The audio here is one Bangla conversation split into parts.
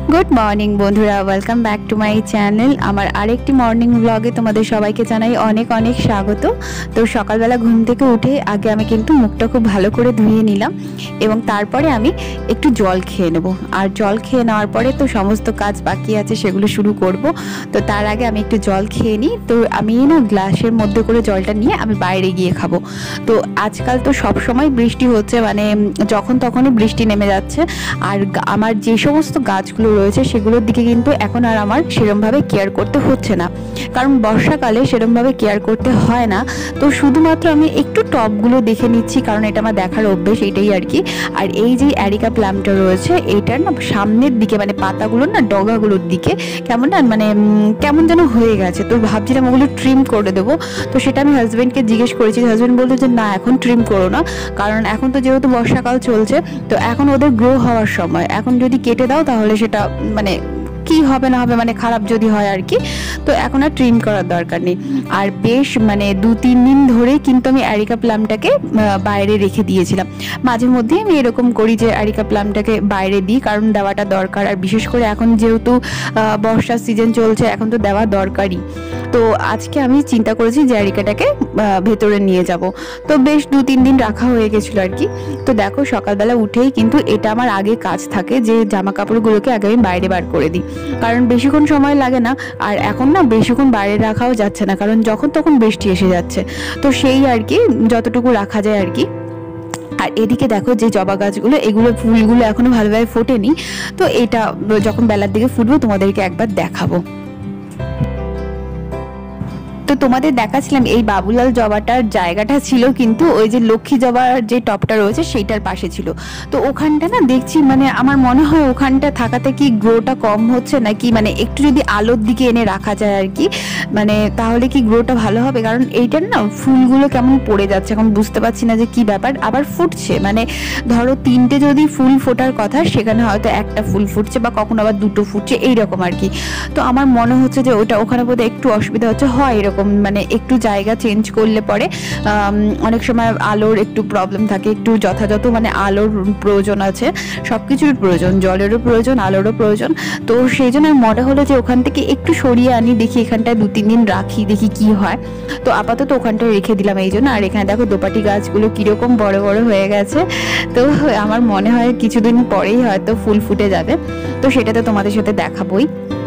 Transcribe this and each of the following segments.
গুড মর্নিং বন্ধুরা, welcome back to my channel. আমার আরেকটি মর্নিং ব্লগে তোমাদের সবাইকে জানাই অনেক অনেক স্বাগত। তো সকালবেলা ঘুম থেকে উঠে আগে আমি কিন্তু মুখটা খুব ভালো করে ধুয়ে নিলাম এবং তারপরে আমি একটু জল খেয়ে নেব। আর জল খেয়ে নেওয়ার পরে তো সমস্ত কাজ বাকি আছে সেগুলো শুরু করব। তো তার আগে আমি একটু জল খেয়ে নিই। তো আমি না গ্লাসের মধ্যে করে জলটা নিয়ে আমি বাইরে গিয়ে খাবো। তো আজকাল তো সব সময় বৃষ্টি হচ্ছে, মানে যখন তখনই বৃষ্টি নেমে যাচ্ছে। আর আমার যে সমস্ত গাছগুলো রয়েছে সেগুলোর দিকে কিন্তু এখন আর আমার সেরমভাবে কেয়ার করতে হচ্ছে না, কারণ বর্ষাকালে সেরমভাবে কেয়ার করতে হয় না। তো শুধুমাত্র আমি একটু টবগুলো দেখে নিচ্ছি, কারণ এটা আমার দেখার অভ্যেস, এটাই আর কি। আর এই যে অ্যারিকা প্লামটা রয়েছে এইটার না সামনের দিকে মানে পাতাগুলো না ডগাগুলোর দিকে কেমন না মানে কেমন যেন হয়ে গেছে। তো ভাবছিলাম ওগুলো ট্রিম করে দেবো। তো সেটা আমি হাজব্যান্ডকে জিজ্ঞেস করেছি, হাজব্যান্ড বললো যে না, এখন ট্রিম করো না, কারণ এখন তো যেহেতু বর্ষাকাল চলছে, তো এখন ওদের গ্রো হওয়ার সময়। এখন যদি কেটে দাও তাহলে সেটা মানে কি হবে না হবে, মানে খারাপ যদি হয় আর কি। তো এখন আর ট্রিম করার দরকার নেই। আর বেশ মানে 2-3 দিন ধরে কিন্তু আমি অ্যারিকা প্লামটাকে বাইরে রেখে দিয়েছিলাম। মাঝে মধ্যে আমি এরকম করি যে অ্যারিকা প্লামটাকে বাইরে দিই, কারণ দেওয়াটা দরকার। আর বিশেষ করে এখন যেহেতু বর্ষার সিজন চলছে, এখন তো দেওয়া দরকারই। তো আজকে আমি চিন্তা করেছি যে অ্যারিকাটাকে ভেতরে নিয়ে যাব। তো বেশ 2-3 দিন রাখা হয়ে গেছিলো আর কি। তো দেখো সকালবেলা উঠেই কিন্তু এটা আমার আগে কাজ থাকে যে জামা কাপড়গুলোকে আগে আমি বাইরে বার করে দিই, কারণ বেশিক্ষণ সময় লাগে না। আর এখন না বেশিক্ষণ বাইরে রাখাও যাচ্ছে না, কারণ যখন তখন বৃষ্টি এসে যাচ্ছে। তো সেই আর কি, যতটুকু রাখা যায় আর কি। আর এদিকে দেখো যে জবা গাছগুলো, এগুলো ফুলগুলো এখনো ভালোভাবে ফোটেনি। তো এটা যখন বেলার দিকে ফুটবো তোমাদেরকে একবার দেখাবো। তো তোমাদের দেখাচ্ছিলাম এই বাবুলাল জবাটার জায়গাটা ছিল কিন্তু ওই যে লক্ষ্মী জবার যে টপটা রয়েছে সেইটার পাশে ছিল। তো ওখানটা না দেখছি মানে আমার মনে হয় ওখানটা থাকাতে কি গ্রোটা কম হচ্ছে নাকি, মানে একটু যদি আলোর দিকে এনে রাখা যায় আর কি, মানে তাহলে কি গ্রোটা ভালো হবে। কারণ এইটার না ফুলগুলো কেমন পড়ে যাচ্ছে, এখন বুঝতে পারছি না যে কি ব্যাপার। আবার ফুটছে, মানে ধরো 3টে যদি ফুল ফোটার কথা সেখানে হয়তো একটা ফুল ফুটছে, বা কখনো আবার 2টো ফুটছে, এইরকম আর কি। তো আমার মনে হচ্ছে যে ওখানে বোধহয় একটু অসুবিধা হচ্ছে, হয় এরকম, মানে একটু জায়গা চেঞ্জ করলে পরে অনেক সময় আলোর একটু প্রবলেম থাকে, একটু যথাযথ মানে আলোর প্রয়োজন আছে, সবকিছুর প্রয়োজন, জলেরও প্রয়োজন, আলোরও প্রয়োজন। তো সেই জন্য মনে হলো যে ওখান থেকে একটু সরিয়ে আনি, দেখি এখানটায় 2-3 দিন রাখি, দেখি কি হয়। তো আপাতত ওখানটায় রেখে দিলাম এই জন্য। আর এখানে দেখো দোপাটি গাছগুলো কিরকম বড় বড় হয়ে গেছে। তো আমার মনে হয় কিছুদিন পরেই হয়তো ফুল ফুটে যাবে। তো সেটা তো তোমাদের সাথে দেখাবোই।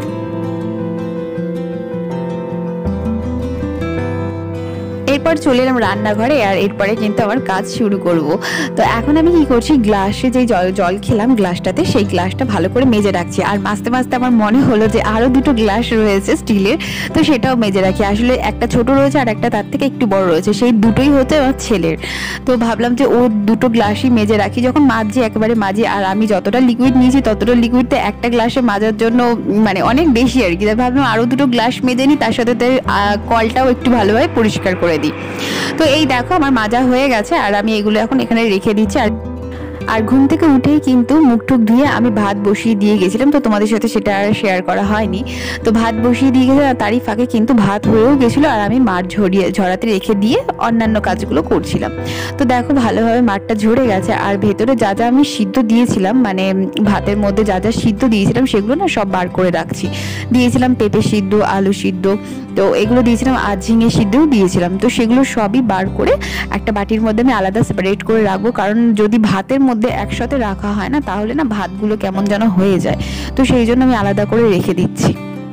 এরপর চলে এলাম রান্নাঘরে, আর এরপরে কিন্তু আমার কাজ শুরু করব। তো এখন আমি কি করছি, গ্লাসে যে জল খেলাম গ্লাসটাতে, সেই গ্লাসটা ভালো করে মেজে রাখছি। আর মাঝতে মাঝতে আমার মনে হলো যে আরও 2টো গ্লাস রয়েছে স্টিলের, তো সেটাও মেজে রাখি। আসলে একটা ছোট রয়েছে আর একটা তার থেকে একটু বড় রয়েছে, সেই দুটোই হচ্ছে আমার ছেলের। তো ভাবলাম যে ও 2টো গ্লাসই মেজে রাখি, যখন মাজছি একেবারে মাজি। আর আমি যতটা লিকুইড নিয়েছি ততটা লিকুইডতে একটা গ্লাসে মাজার জন্য মানে অনেক বেশি আর কি। ভাবলাম আরও 2টো গ্লাস মেজে নিই, তার সাথে কলটাও একটু ভালোভাবে পরিষ্কার করে দিই। তো এই দেখো আমার মাজা হয়ে গেছে, আর আমি এগুলো এখন এখানে রেখে দিচ্ছি। আর ঘুম থেকে উঠেই কিন্তু মুখ টুক ধুয়ে আমি ভাত বসিয়ে দিয়ে গেছিলাম, তো তোমাদের সাথে সেটা আর শেয়ার করা হয়নি। তো ভাত বসিয়ে দিয়ে গেছিলাম, তারই ফাঁকে কিন্তু ভাত হয়েও গেছিলো, আর আমি মাঠ ঝরাতে রেখে দিয়ে অন্যান্য কাজগুলো করছিলাম। তো দেখো ভালোভাবে মাঠটা ঝরে গেছে। আর ভেতরে যা যা আমি সিদ্ধ দিয়েছিলাম, মানে ভাতের মধ্যে যা যা সিদ্ধ দিয়েছিলাম সেগুলো না সব বার করে রাখছি। দিয়েছিলাম পেঁপে সিদ্ধ, আলু সিদ্ধ, তো এগুলো দিয়েছিলাম, আর ঝিঙে সিদ্ধও দিয়েছিলাম। তো সেগুলো সবই বার করে একটা বাটির মধ্যে আমি আলাদা সেপারেট করে রাখবো, কারণ যদি ভাতের মধ্যে একসাথে রাখা হয় না তাহলে না ভাতগুলো কেমন যেন হয়ে যায়। তো সেই জন্য আমি আলাদা করে রেখে দিচ্ছি।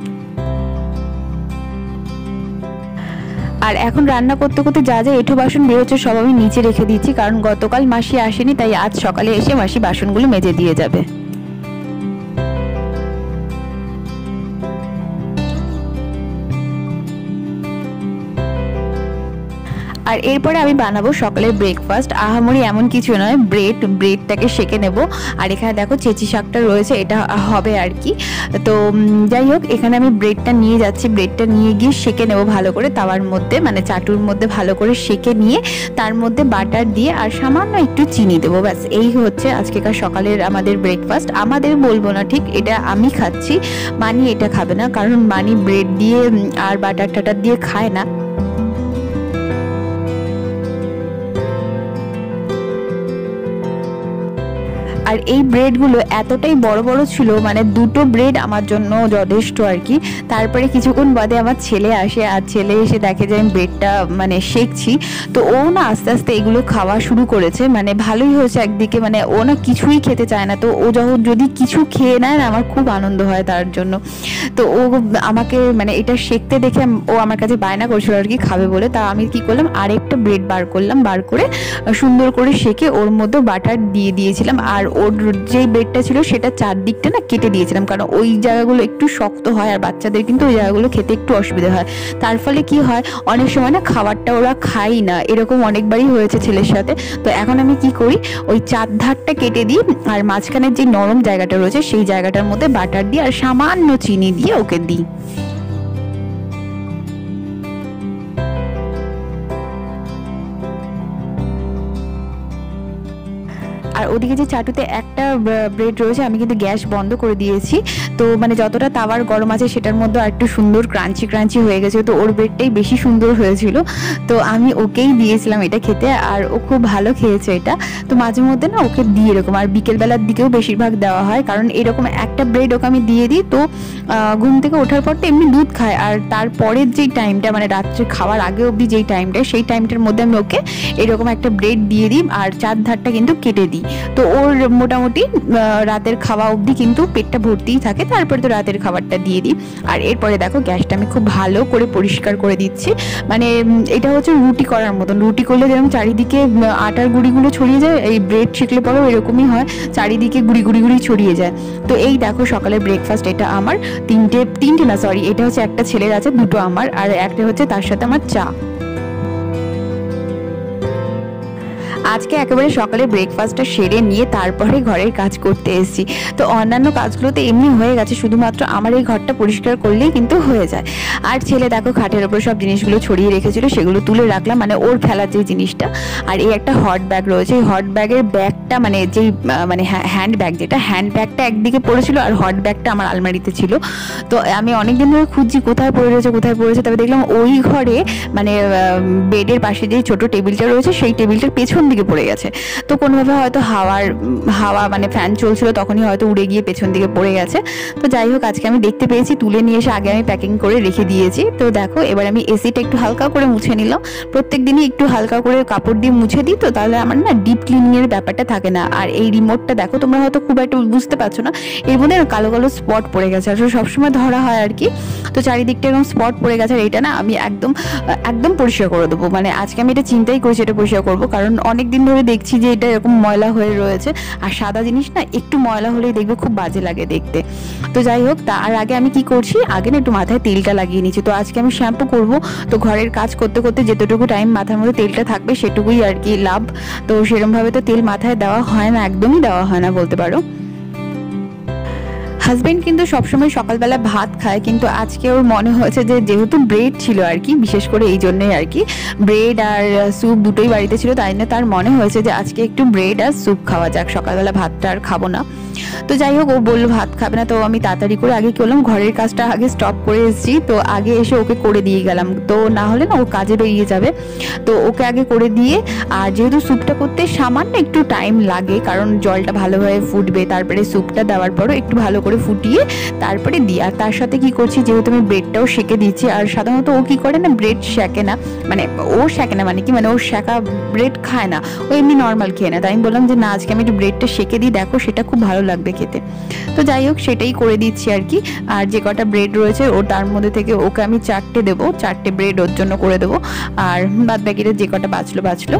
আর এখন রান্না করতে করতে যা যা এঁঠো বাসন বেরোচ্ছে সব আমি নিচে রেখে দিচ্ছি, কারণ গতকাল মাসি আসেনি, তাই আজ সকালে এসে মাসি বাসনগুলো মেজে দিয়ে যাবে। আর এরপরে আমি বানাবো সকালের ব্রেকফাস্ট। আহামরি এমন কিছু নয়, ব্রেডটাকে সেঁকে নেব। আর এখানে দেখো চেঁচি শাকটা রয়েছে, এটা হবে আর কি। তো যাই হোক, এখানে আমি ব্রেডটা নিয়ে যাচ্ছি, ব্রেডটা নিয়ে গিয়ে সেঁকে নেব ভালো করে তাওয়ার মধ্যে, মানে চাটুর মধ্যে ভালো করে সেঁকে নিয়ে তার মধ্যে বাটার দিয়ে আর সামান্য একটু চিনি দেবো, ব্যাস। এই হচ্ছে আজকেকার সকালের আমাদের ব্রেকফাস্ট। আমাদের বলবো না ঠিক, এটা আমি খাচ্ছি, মানি এটা খাবে না, কারণ মানি ব্রেড দিয়ে আর বাটার টাটার দিয়ে খায় না। আর এই ব্রেডগুলো এতটাই বড় বড় ছিল, মানে দুটো ব্রেড আমার জন্য যথেষ্ট আর কি। তারপরে কিছুক্ষণ বাদে আমার ছেলে আসে, আর ছেলে এসে দেখে যে আমি ব্রেডটা মানে শেখছি। তো ও না আস্তে আস্তে এগুলো খাওয়া শুরু করেছে, মানে ভালোই হয়েছে একদিকে, মানে ও না কিছুই খেতে চায় না। তো ও যখন যদি কিছু খেয়ে নেয় না, আমার খুব আনন্দ হয় তার জন্য। তো ও আমাকে মানে এটা শেখতে দেখে ও আমার কাছে বায়না করছিল আর কি খাবে বলে। তা আমি কি করলাম, আরেকটা ব্রেড বার করলাম, বার করে সুন্দর করে শেখে ওর মধ্যে বাটার দিয়ে দিয়েছিলাম। আর ওর যেই ব্রেডটা ছিল সেটা চারদিকটা না কেটে দিয়েছিলাম, কারণ ওই জায়গাগুলো একটু শক্ত হয়, আর বাচ্চাদের কিন্তু ওই জায়গাগুলো খেতে একটু অসুবিধা হয়। তার ফলে কি হয়, অনেক সময় না খাবারটা ওরা খাই না, এরকম অনেকবারই হয়েছে ছেলের সাথে। তো এখন আমি কি করি, ওই চারধারটা কেটে দিই, আর মাঝখানের যে নরম জায়গাটা রয়েছে সেই জায়গাটার মধ্যে বাটার দিই আর সামান্য চিনি দিয়ে ওকে দিই। আর ওদিকে যে চাটুতে একটা ব্রেড রয়েছে, আমি কিন্তু গ্যাস বন্ধ করে দিয়েছি। তো মানে যতটা তাওয়ার গরম আছে সেটার মধ্যে আর একটু সুন্দর ক্রাঞ্চি ক্রাঞ্চি হয়ে গেছে, তো ওর ব্রেডটাই বেশি সুন্দর হয়েছিল। তো আমি ওকেই দিয়েছিলাম এটা খেতে, আর ও খুব ভালো খেয়েছে এটা। তো মাঝে মধ্যে না ওকে দিয়ে এরকম, আর বিকেলবেলার দিকেও বেশিরভাগ দেওয়া হয়, কারণ এরকম একটা ব্রেড ওকে আমি দিয়ে দিই। তো ঘুম থেকে ওঠার পর তো এমনি দুধ খায়, আর তারপরের যেই টাইমটা মানে রাত্রে খাওয়ার আগে অবধি যেই টাইমটা, সেই টাইমটার মধ্যে আমি ওকে এরকম একটা ব্রেড দিয়ে দিই, আর চারধারটা কিন্তু কেটে দিই। তো ওর মোটামুটি রাতের খাওয়া অবধি কিন্তু পেটটা ভর্তিই থাকে, তারপরে তো রাতের খাবারটা দিয়ে দিই। আর এরপরে দেখো গ্যাসটা আমি খুব ভালো করে পরিষ্কার করে দিচ্ছি। মানে এটা হচ্ছে রুটি করার মতন, রুটি করলে যেরকম চারিদিকে আটার গুঁড়িগুলো ছড়িয়ে যায়, এই ব্রেড শেকলে পরেও এরকমই হয়, চারিদিকে গুঁড়ি গুঁড়ি গুঁড়ি ছড়িয়ে যায়। তো এই দেখো সকালের ব্রেকফাস্ট, এটা আমার তিনটে না সরি, এটা হচ্ছে একটা ছেলের আছে, দুটো আমার, আর একটা হচ্ছে তার সাথে আমার চা। আজকে একেবারে সকালে ব্রেকফাস্টটা সেরে নিয়ে তারপরে ঘরের কাজ করতে এসেছি। তো অন্যান্য কাজগুলো তো এমনি হয়ে গেছে, শুধুমাত্র আমার এই ঘরটা পরিষ্কার করলেই কিন্তু হয়ে যায়। আর ছেলে দেখো খাটের ওপর সব জিনিসগুলো ছড়িয়ে রেখেছিল, সেগুলো তুলে রাখলাম, মানে ওর খেলার যে জিনিসটা। আর এই একটা হট ব্যাগ রয়েছে, এই হট ব্যাগের ব্যাগটা মানে যেই মানে হ্যান্ড ব্যাগ, যেটা হ্যান্ড ব্যাগটা একদিকে পড়েছিল আর হট ব্যাগটা আমার আলমারিতে ছিল। তো আমি অনেকদিন ধরে খুঁজছি কোথায় পড়ে রয়েছে কোথায় পড়েছে, তবে দেখলাম ওই ঘরে মানে বেডের পাশে যে ছোট টেবিলটা রয়েছে সেই টেবিলটার পেছন দিকে পড়ে গেছে। তো কোনোভাবে হয়তো হাওয়া মানে ফ্যান চলছিল তখনই হয়তো উড়ে গিয়ে পেছন দিকে পড়ে গেছে। তো যাই হোক আজকে আমি দেখতে পেয়েছি, তুলে নিয়ে এসে আগে আমি প্যাকিং করে রেখে দিয়েছি। তো দেখো এবার আমি এসিটা একটু হালকা করে মুছে নিলাম। প্রত্যেক দিনই একটু হালকা করে কাপড় দিয়ে মুছে দিই, তো তাহলে আমার না ডিপ ক্লিনিং এর ব্যাপারটা থাকে না। আর এই রিমোটটা দেখো, তোমরা হয়তো খুব একটা বুঝতে পারছো না, এর মধ্যে কালো কালো স্পট পড়ে গেছে, আসলে সবসময় ধরা হয় আর কি। তো চারিদিকটা এরকম স্পট পড়ে গেছে, আর এটা না আমি একদম পরিষ্কার করে দেবো। মানে আজকে আমি এটা চিন্তাই করেছি এটা পরিষ্কার করবো, কারণ অনেকদিন ধরে দেখছি যে এটা এরকম ময়লা হয়ে রয়েছে, আর সাদা জিনিস না একটু ময়লা হলেই দেখবে খুব বাজে লাগে দেখতে। তো যাই হোক, তার আগে আমি কি করছি, আগে না একটু মাথায় তেলটা লাগিয়ে নিচ্ছি। তো আজকে আমি শ্যাম্পু করব, তো ঘরের কাজ করতে করতে যেতটুকু টাইম মাথার মধ্যে তেলটা থাকবে সেটুকুই আর কি লাভ। তো সেরকমভাবে তো তেল মাথায় দেওয়া হয় না, একদমই দেওয়া হয় না বলতে পারো। হাজবেন্ড কিন্তু সবসময় সকালবেলা ভাত খায়, কিন্তু আজকে ওর মনে হয়েছে যে যেহেতু ব্রেড ছিল আর কি, বিশেষ করে এই জন্যই আর কি, ব্রেড আর স্যুপ দুটোই বাড়িতে ছিল, তাই না তার মনে হয়েছে যে আজকে একটু ব্রেড আর স্যুপ খাওয়া যাক, সকালবেলা ভাতটা আর খাবো না। তো যাই হোক ও বললো ভাত খাবে না, তো আমি তাড়াতাড়ি করে আগে করলাম, ঘরের কাজটা আগে স্টপ করে এসেছি, তো আগে এসে ওকে করে দিয়ে গেলাম, তো না হলে না ও কাজে বেরিয়ে যাবে। তো ওকে আগে করে দিয়ে, আর যেহেতু স্যুপটা করতে সামান্য একটু টাইম লাগে, কারণ জলটা ভালোভাবে ফুটবে, তারপরে স্যুপটা দেওয়ার পরও একটু ভালো করে ফুটিয়ে তারপরে দিই। আর তার সাথে কি করছি, যেহেতু আমি ব্রেডটাও সেঁকে দিচ্ছি, আর সাধারণত ও কি করে না ব্রেড সেঁকে না, মানে ও সেঁকে না মানে কি, মানে ও সেঁকা ব্রেড খায় না, ও এমনি নর্মাল খেয়ে না। তাই আমি বললাম যে না আজকে আমি একটু ব্রেডটা সেঁকে দিই, দেখো সেটা খুব ভালো লাগবে খেতে। তো যাই হোক সেটাই করে দিচ্ছি আর কি। আর যে কটা ব্রেড রয়েছে ও তার মধ্যে থেকে ওকে আমি 4টে দেবো, 4টে ব্রেড ওর জন্য করে দেবো, আর বাদ বাকিটা যে কটা বাঁচলো।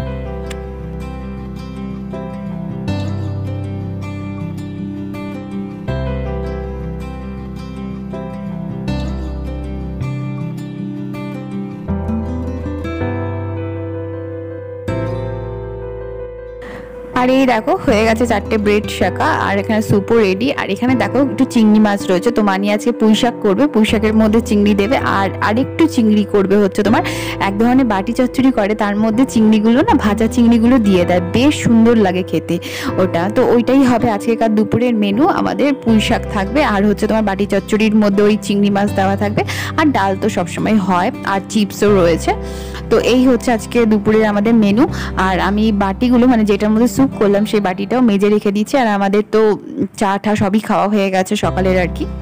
আর এই দেখো হয়ে গেছে 4টে ব্রেড শাকা, আর এখানে স্যুপও রেডি। আর এখানে দেখো একটু চিংড়ি মাছ রয়েছে, তো মানি আজকে পুঁই শাক করবে, পুঁই শাকের মধ্যে চিংড়ি দেবে, আর আরেকটু চিংড়ি করবে হচ্ছে তোমার এক ধরনের বাটি চচ্চড়ি করে, তার মধ্যে চিংড়িগুলো না ভাজা চিংড়িগুলো দিয়ে দেয়, বেশ সুন্দর লাগে খেতে ওটা। তো ওইটাই হবে আজকেকার দুপুরের মেনু, আমাদের পুঁই শাক থাকবে, আর হচ্ছে তোমার বাটি চচ্চড়ির মধ্যে ওই চিংড়ি মাছ দেওয়া থাকবে, আর ডাল তো সবসময় হয়, আর চিপসও রয়েছে। তো এই হচ্ছে আজকে দুপুরের আমাদের মেনু। আর আমি বাটিগুলো মানে যেটার মধ্যে স্যুপ টুক করলাম সেই বাটিটাও মেজে রেখে দিচ্ছি। আর আমাদের তো চা টা সবই খাওয়া হয়ে গেছে সকালের আর কি।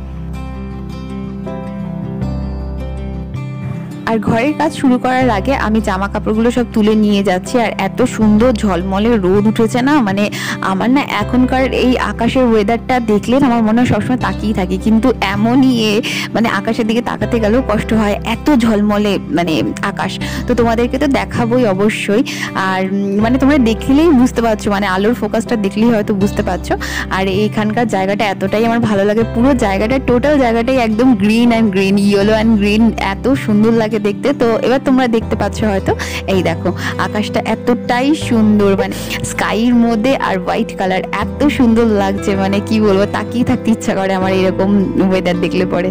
আর ঘরের কাজ শুরু করার আগে আমি জামা কাপড়গুলো সব তুলে নিয়ে যাচ্ছি। আর এত সুন্দর ঝলমলে রোদ উঠেছে না, মানে আমার না এখনকার এই আকাশের ওয়েদারটা দেখলে আমার মনে হয় সবসময় তাকিয়ে থাকি, কিন্তু এমনই মানে আকাশের দিকে তাকাতে গেলেও কষ্ট হয়, এত ঝলমলে মানে আকাশ। তো তোমাদেরকে তো দেখাবোই অবশ্যই। আর মানে তোমরা দেখলেই বুঝতে পারছো, মানে আলোর ফোকাসটা দেখলেই হয়তো বুঝতে পারছো। আর এইখানকার জায়গাটা এতটাই আমার ভালো লাগে, পুরো জায়গাটা টোটাল জায়গাটাই একদম green and green, yellow and green, এত সুন্দর লাগে দেখতে। তো এবার তোমরা দেখতে পাচ্ছ হয়তো, এই দেখো আকাশটা এতটাই সুন্দর, মানে স্কাইয়ের মধ্যে আর হোয়াইট কালার, এত সুন্দর লাগছে, মানে কি বলবো, তাকিয়ে থাকতে ইচ্ছা করে আমার এরকম ওয়েদার দেখলে পরে।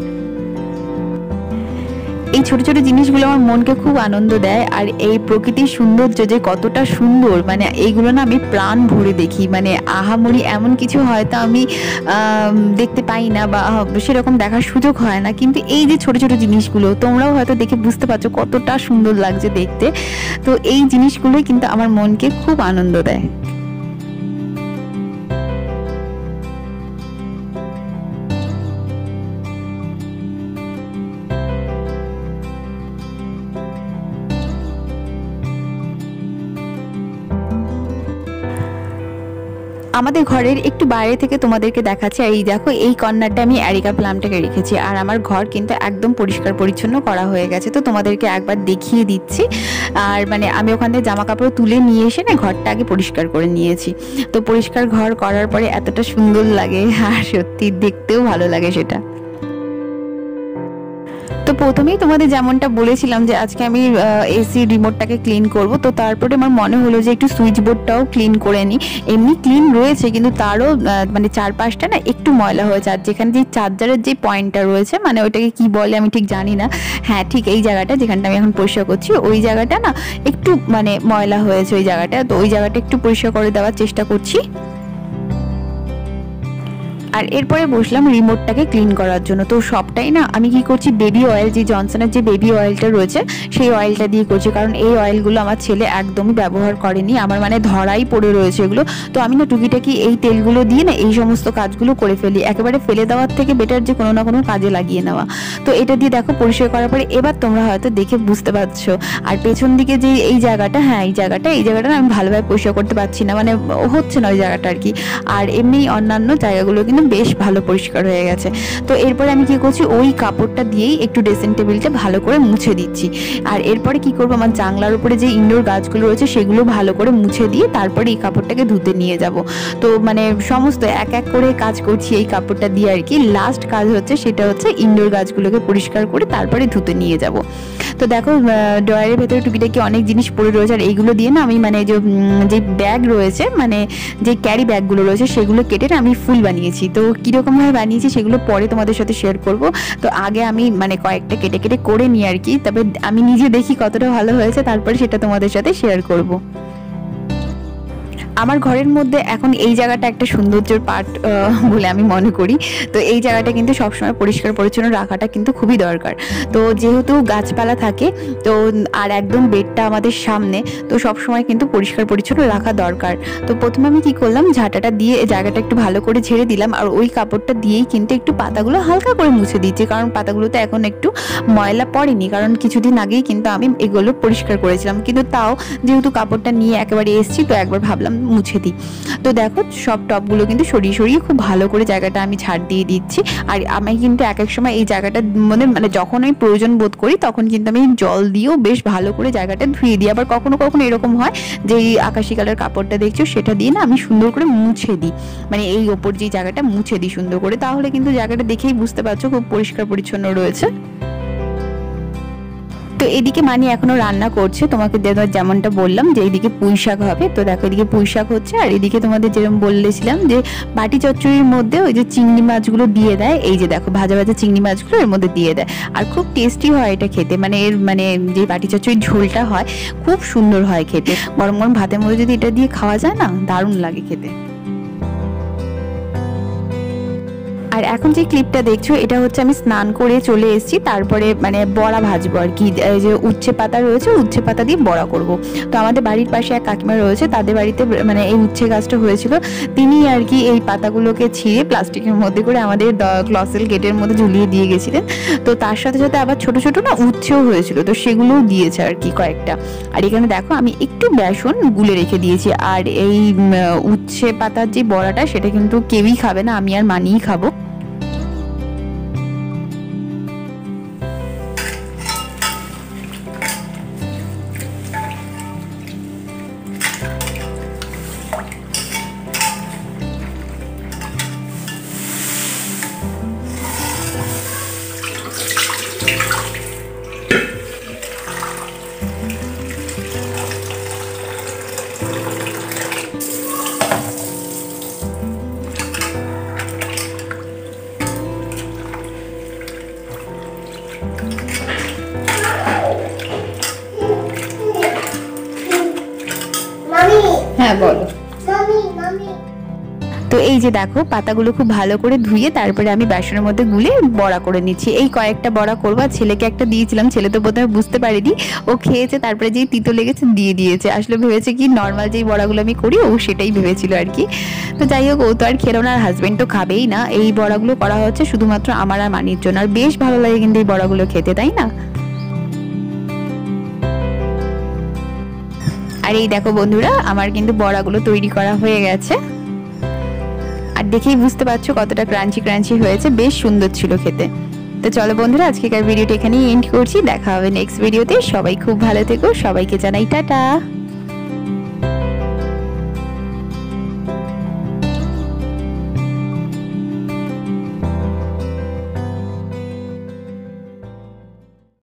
এই ছোট ছোট জিনিসগুলো আমার মনকে খুব আনন্দ দেয়। আর এই প্রকৃতির সৌন্দর্য যে কতটা সুন্দর, মানে এইগুলো না আমি প্রাণ ভরে দেখি, মানে আহামরি এমন কিছু হয়তো আমি দেখতে পাই না বা সেরকম দেখার সুযোগ হয় না, কিন্তু এই যে ছোট ছোট জিনিসগুলো তোমরাও হয়তো দেখে বুঝতে পারছো কতটা সুন্দর লাগছে দেখতে। তো এই জিনিসগুলোই কিন্তু আমার মনকে খুব আনন্দ দেয়। আমাদের ঘরের একটু বাইরে থেকে তোমাদেরকে দেখাচ্ছি। এই দেখো এই কর্নারটা আমি অ্যারিকা প্লামটাকে রেখেছি, আর আমার ঘর কিন্তু একদম পরিষ্কার পরিচ্ছন্ন করা হয়ে গেছে। তো তোমাদেরকে একবার দেখিয়ে দিচ্ছি। আর মানে আমি ওখান থেকে জামা কাপড় তুলে নিয়ে এসে না ঘরটা আগে পরিষ্কার করে নিয়েছি। তো পরিষ্কার ঘর করার পরে এতটা সুন্দর লাগে, আর সত্যি দেখতেও ভালো লাগে সেটা। তো প্রথমেই তোমাদের যেমনটা বলেছিলাম যে আজকে আমি এসি রিমোটটাকে ক্লিন করব, তো তারপরে আমার মনে হলো যে একটু সুইচ বোর্ডটাও ক্লিন করে নিই। এমনি ক্লিন রয়েছে কিন্তু তারও মানে চারপাশটা না একটু ময়লা হয়েছে। আর যেখানে যে চার্জারের যে পয়েন্টটা রয়েছে, মানে ওইটাকে কি বলে আমি ঠিক জানি না, হ্যাঁ ঠিক এই জায়গাটা যেখানটা আমি এখন পরিষ্কার করছি, ওই জায়গাটা না একটু মানে ময়লা হয়েছে ওই জায়গাটা। তো ওই জায়গাটা একটু পরিষ্কার করে দেওয়ার চেষ্টা করছি। আর এরপরে বসলাম রিমোটটাকে ক্লিন করার জন্য। তো সবটাই না আমি কি করছি, বেবি অয়েল, যে জনসনের যে বেবি অয়েলটা রয়েছে সেই অয়েলটা দিয়ে করছি, কারণ এই অয়েলগুলো আমার ছেলে একদমই ব্যবহার করেনি, আমার মানে ধরাই পড়ে রয়েছে এগুলো। তো আমি না টুকিটাকি এই তেলগুলো দিয়ে না এই সমস্ত কাজগুলো করে ফেলি, একেবারে ফেলে দেওয়ার থেকে বেটার যে কোনো না কোনো কাজে লাগিয়ে নেওয়া। তো এটা দিয়ে দেখো পরিষ্কার করার পরে এবার তোমরা হয়তো দেখে বুঝতে পারছো। আর পেছন দিকে যে এই জায়গাটা, হ্যাঁ এই জায়গাটা না আমি ভালোভাবে পরিষ্কার করতে পারছি না, মানে হচ্ছে না ওই জায়গাটা আর কি। আর এমনি অন্যান্য জায়গাগুলো কিন্তু বেশ ভালো পরিষ্কার হয়ে গেছে। তো এরপরে আমি কি করছি, ওই কাপড়টা দিয়েই একটু ড্রেসিং টেবিলটা ভালো করে মুছে দিচ্ছি। আর এরপরে কি করবো, আমার জানলার উপরে যে ইনডোর গাছগুলো রয়েছে সেগুলো ভালো করে মুছে দিয়ে তারপরে এই কাপড়টাকে ধুতে নিয়ে যাব। তো মানে সমস্ত এক এক করে কাজ করছি এই কাপড়টা দিয়ে আর কি। লাস্ট কাজ হচ্ছে সেটা হচ্ছে ইনডোর গাছগুলোকে পরিষ্কার করে তারপরে ধুতে নিয়ে যাব। তো দেখো ড্রয়ারের ভেতরে টুকিটাকি অনেক জিনিস পড়ে রয়েছে, আর এইগুলো দিয়ে না আমি মানে যে ব্যাগ রয়েছে, মানে যে ক্যারি ব্যাগগুলো রয়েছে সেগুলো কেটে না আমি ফুল বানিয়েছি। তো কীরকমভাবে বানিয়েছি সেগুলো পরে তোমাদের সাথে শেয়ার করব। তো আগে আমি মানে কয়েকটা কেটে কেটে করে নিই আর কি, তবে আমি নিজে দেখি কতটা ভালো হয়েছে, তারপরে সেটা তোমাদের সাথে শেয়ার করব। আমার ঘরের মধ্যে এখন এই জায়গাটা একটা সৌন্দর্যের পার্ট বলে আমি মনে করি। তো এই জায়গাটা কিন্তু সবসময় পরিষ্কার পরিচ্ছন্ন রাখাটা কিন্তু খুবই দরকার। তো যেহেতু গাছপালা থাকে, তো আর একদম বেডটা আমাদের সামনে, তো সবসময় কিন্তু পরিষ্কার পরিচ্ছন্ন রাখা দরকার। তো প্রথমে আমি কি করলাম, ঝাঁটাটা দিয়ে জায়গাটা একটু ভালো করে ঝেড়ে দিলাম, আর ওই কাপড়টা দিয়েই কিন্তু একটু পাতাগুলো হালকা করে মুছে দিচ্ছি, কারণ পাতাগুলোতে এখন একটু ময়লা পড়েনি, কারণ কিছুদিন আগেই কিন্তু আমি এগুলো পরিষ্কার করেছিলাম। কিন্তু তাও যেহেতু কাপড়টা নিয়ে একেবারে এসেছি, তো একবার ভাবলাম মুছে দিই। তো দেখো সব টপগুলো কিন্তু সরিয়ে সরিয়ে খুব ভালো করে জায়গাটা আমি ঝাড় দিয়ে দিচ্ছি। আর আমি কিন্তু এক এক সময় এই জায়গাটা মানে যখন আমি প্রয়োজন বোধ করি তখন কিন্তু আমি জল দিয়েও বেশ ভালো করে জায়গাটা ধুয়ে দিই। আবার কখনো কখনো এরকম হয় যে এই আকাশি কালার কাপড়টা দেখছো সেটা দিয়ে না আমি সুন্দর করে মুছে দিই, মানে এই ওপর যে জায়গাটা মুছে দিই সুন্দর করে, তাহলে কিন্তু জায়গাটা দেখেই বুঝতে পারছো খুব পরিষ্কার পরিচ্ছন্ন রয়েছে। তো এদিকে মানি এখনো রান্না করছে, তোমাকে যেমনটা বললাম যে এইদিকে পুঁই শাক হবে। তো দেখো এদিকে পুঁই শাক হচ্ছে, আর এদিকে তোমাদের যেরকম বলেছিলাম যে বাটি চচ্চড়ির মধ্যে ওই যে চিংড়ি মাছগুলো দিয়ে দেয়, এই যে দেখো ভাজা ভাজা চিংড়ি মাছগুলো এর মধ্যে দিয়ে দেয়, আর খুব টেস্টি হয় এটা খেতে। মানে এর মানে যে বাটি চচ্চড়ির ঝোলটা হয় খুব সুন্দর হয় খেতে, গরম গরম ভাতের মধ্যে যদি এটা দিয়ে খাওয়া যায় না দারুণ লাগে খেতে। আর আর এখন যে ক্লিপটা দেখছো এটা হচ্ছে আমি স্নান করে চলে এসেছি, তারপরে মানে বড়া ভাজবো আর কি। যে উচ্ছে পাতা রয়েছে, উচ্ছে পাতা দিয়ে বড়া করব। তো আমাদের বাড়ির পাশে এক কাকিমা রয়েছে, তাদের বাড়িতে মানে এই উচ্ছে গাছটা হয়েছিল, তিনি আর কি এই পাতাগুলোকে ছিঁড়ে প্লাস্টিকের মধ্যে করে আমাদের ক্লসেল গেটের মধ্যে ঝুলিয়ে দিয়ে গেছিলেন। তো তার সাথে সাথে আবার ছোট ছোট না উচ্ছেও হয়েছিল, তো সেগুলোও দিয়েছে আর কি কয়েকটা। আর এখানে দেখো আমি একটু বেসন গুলে রেখে দিয়েছি। আর এই উচ্ছে পাতার যে বড়াটা সেটা কিন্তু কেউই খাবে না, আমি আর মানিই খাবো। হ্যাঁ বলো। তো এই যে দেখো পাতাগুলো খুব ভালো করে ধুয়ে তারপরে আমি বেসনের মধ্যে গুলে বড়া করে নিচ্ছি। এই কয়েকটা বড়া করবো, ছেলেকে একটা দিয়েছিলাম, ছেলে তো প্রথমে বুঝতে পারেনি, ও খেয়েছে, তারপরে যেই তিতো লেগেছে দিয়ে দিয়েছে। আসলে ভেবেছে কি নর্মাল যেই বড়াগুলো আমি করি ও সেটাই ভেবেছিল আর কি। তো যাই হোক, ও তো আর খেলো না, আর হাজবেন্ড তো খাবেই না। এই বড়াগুলো করা হচ্ছে শুধুমাত্র আমার আর মানির জন্য, আর বেশ ভালো লাগে কিন্তু এই বড়াগুলো খেতে, তাই না? আর এই দেখো বন্ধুরা, আমার কিন্তু বড়াগুলো তৈরি করা হয়ে গেছে, আর দেখেই বুঝতে পারছো কতটা ক্রাঞ্চি ক্রাঞ্চি হয়েছে, বেশ সুন্দর ছিল খেতে। তো চলো বন্ধুরা, আজকেকার ভিডিওটা এখানেই এন্ড করছি, দেখা হবে নেক্সট ভিডিওতে। সবাই খুব ভালো থেকো, সবাইকে জানাই টাটা।